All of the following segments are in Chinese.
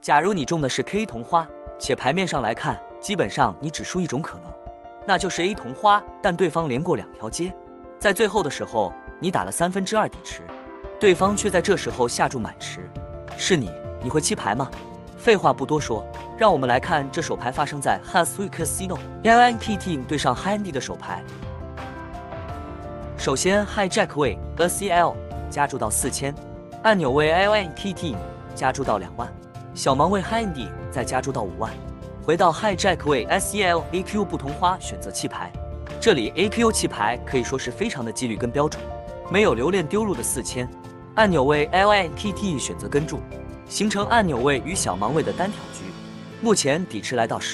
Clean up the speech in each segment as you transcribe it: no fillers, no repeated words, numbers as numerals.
假如你中的是 K 同花，且牌面上来看，基本上你只输一种可能，那就是 A 同花，但对方连过2条街，在最后的时候你打了2/3底池，对方却在这时候下注满池，是你会弃牌吗？废话不多说，让我们来看这手牌发生在 Hasui Casino LNP Team 对上 High Andy 的手牌。首先 High Jack 位 ACL 加注到4000，按钮位 LNP Team 加注到2万，小盲位 High Andy 再加注到5万。回到 High Jack 位 SEL AQ 不同花选择弃牌，这里 AQ 弃牌可以说是非常的纪律跟标准，没有留恋丢入的4000。按钮位 LNPT 选择跟注，形成按钮位与小盲位的单挑局。目前底池来到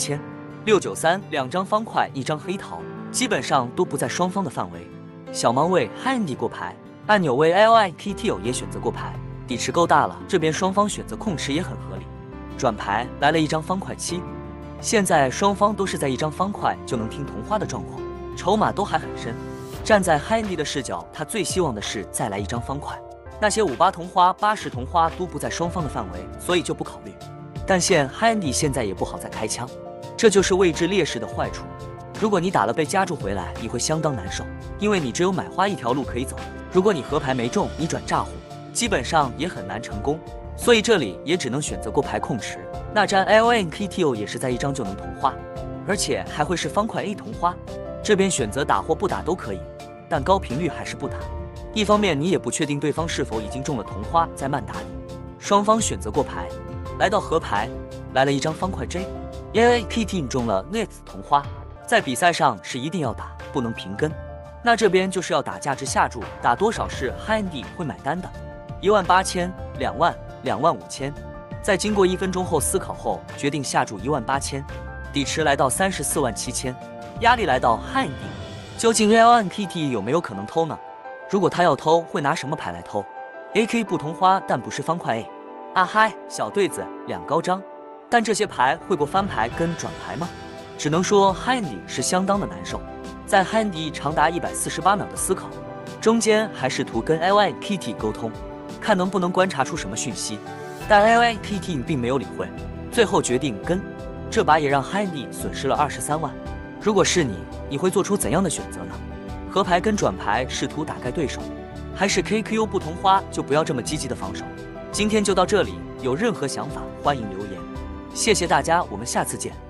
107693，两张方块一张黑桃，基本上都不在双方的范围。小盲位 Handy 过牌，按钮位 LNPT 也选择过牌，底池够大了，这边双方选择控池也很合理。转牌来了一张方块7，现在双方都是在一张方块就能听同花的状况，筹码都还很深。站在 Handy 的视角，他最希望的是再来一张方块。那些58同花、80同花都不在双方的范围，所以就不考虑。但现 Handy 现在也不好再开枪，这就是位置劣势的坏处。如果你打了被夹住回来，你会相当难受，因为你只有买花一条路可以走。如果你合牌没中，你转炸胡，基本上也很难成功。所以这里也只能选择过牌控池。那站 LNKTO 也是在一张就能同花，而且还会是方块 A 同花。这边选择打或不打都可以，但高频率还是不打。一方面你也不确定对方是否已经中了同花，再慢打你。双方选择过牌，来到合牌，来了一张方块 J，LNKT 中了 Net 同花，在比赛上是一定要打，不能平跟。那这边就是要打价值下注，打多少是 Handy 会买单的，18000、2万、25000。在经过1分钟后思考后，决定下注18000，底池来到347000，压力来到 Handy。究竟 LNKT 有没有可能偷呢？如果他要偷，会拿什么牌来偷 ？AK 不同花，但不是方块 A。啊嗨，小对子2高张，但这些牌会过翻牌跟转牌吗？只能说 Handy 是相当的难受。在 Handy 长达148秒的思考中间，还试图跟 LNKT 沟通，看能不能观察出什么讯息。但 LNKT 并没有理会，最后决定跟。这把也让 Handy 损失了23万。如果是你，你会做出怎样的选择呢？合牌跟转牌试图打开对手，还是 KQ 不同花就不要这么积极的防守？今天就到这里，有任何想法欢迎留言。谢谢大家，我们下次见。